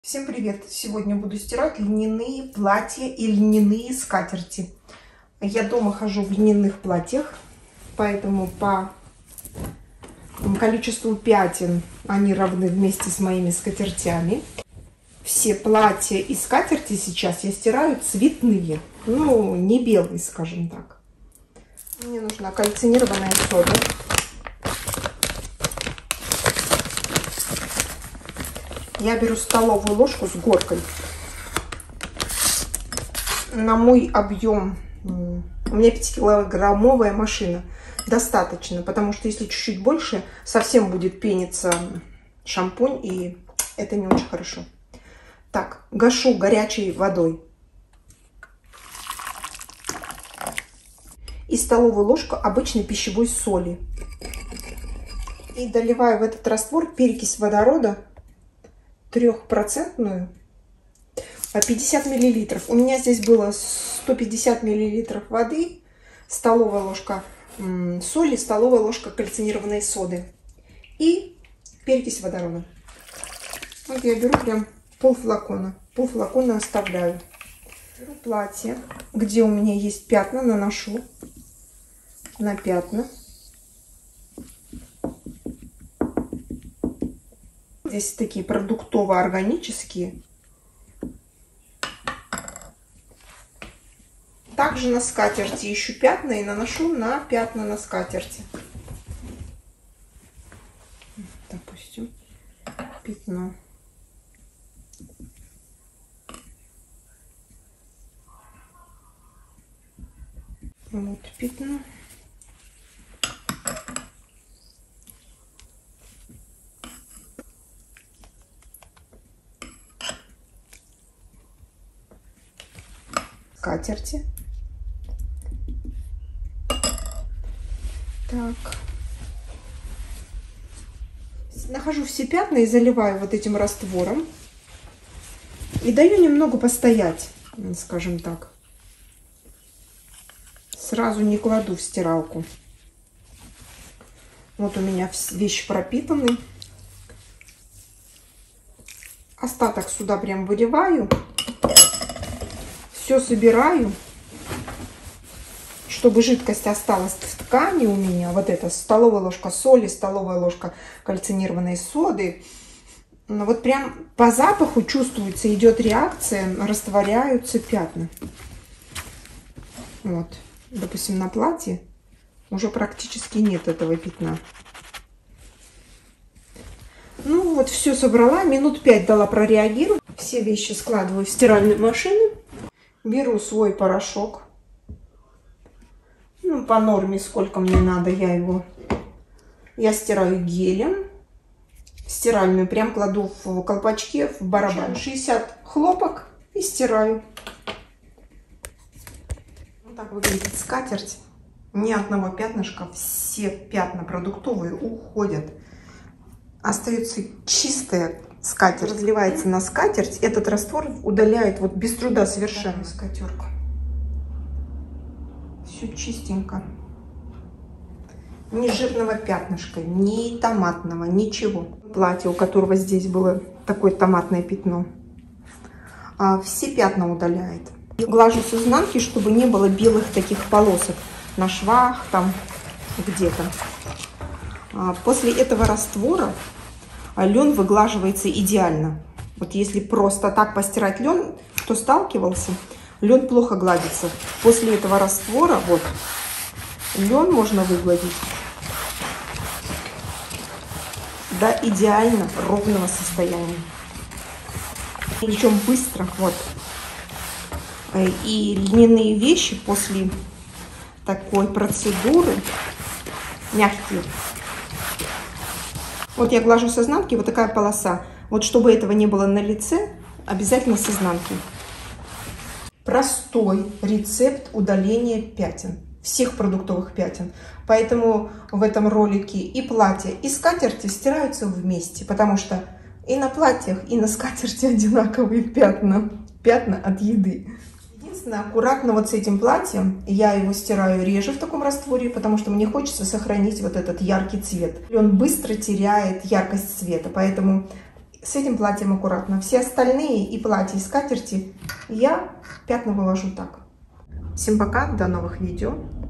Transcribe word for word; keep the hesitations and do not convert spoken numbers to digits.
Всем привет! Сегодня буду стирать льняные платья и льняные скатерти. Я дома хожу в льняных платьях, поэтому по количеству пятен они равны вместе с моими скатертями. Все платья и скатерти сейчас я стираю цветные, ну не белые, скажем так. Мне нужна кальцинированная сода. Я беру столовую ложку с горкой. На мой объем, у меня пятикилограммовая машина, достаточно, потому что если чуть-чуть больше, совсем будет пениться шампунь, и это не очень хорошо. Так, гашу горячей водой. И столовую ложку обычной пищевой соли. И доливаю в этот раствор перекись водорода трехпроцентную, пятьдесят миллилитров. У меня здесь было сто пятьдесят миллилитров воды, столовая ложка соли, столовая ложка кальцинированной соды и перекись водорода. Вот я беру прям пол флакона, пол флакона оставляю. Беру платье, где у меня есть пятна, наношу на пятна. Здесь такие продуктово-органические. Также на скатерти ищу пятна и наношу на пятна на скатерти. Допустим, пятно. Вот пятно. Скатерти. Так. Нахожу все пятна и заливаю вот этим раствором. И даю немного постоять, скажем так. Сразу не кладу в стиралку. Вот у меня вещи пропитаны. Остаток сюда прям выливаю. Все собираю, чтобы жидкость осталась в ткани у меня. Вот это столовая ложка соли, столовая ложка кальцинированной соды. Вот прям по запаху чувствуется, идет реакция, растворяются пятна. Вот, допустим, на платье уже практически нет этого пятна. Ну вот, все собрала, минут пять дала прореагировать. Все вещи складываю в стиральную машину. Беру свой порошок. Ну, по норме, сколько мне надо, я его... Я стираю гелем. Стиральную прям кладу в колпачке, в барабан. шестьдесят хлопок и стираю. Вот так выглядит скатерть. Ни одного пятнышка. Все пятна продуктовые уходят. Остается чистая скатерть. Разливается на скатерть. Этот раствор удаляет вот без труда совершенно скатерку. Все чистенько. Ни жирного пятнышка, ни томатного, ничего. Платье, у которого здесь было такое томатное пятно, все пятна удаляет. Глажу с изнанки, чтобы не было белых таких полосок на швах, там где-то. После этого раствора лен выглаживается идеально. Вот если просто так постирать лен, кто сталкивался, лен плохо гладится. После этого раствора вот лен можно выгладить до идеально ровного состояния. Причем быстро. Вот. И льняные вещи после такой процедуры мягкие. Вот я глажу с изнанки, вот такая полоса. Вот чтобы этого не было на лице, обязательно с изнанки. Простой рецепт удаления пятен. Всех продуктовых пятен. Поэтому в этом ролике и платья, и скатерти стираются вместе. Потому что и на платьях, и на скатерти одинаковые пятна. Пятна от еды. Единственное, аккуратно вот с этим платьем. Я его стираю реже в таком растворе, потому что мне хочется сохранить вот этот яркий цвет. И он быстро теряет яркость цвета. Поэтому с этим платьем аккуратно. Все остальные и платья, и скатерти я пятна вывожу так. Всем пока, до новых видео.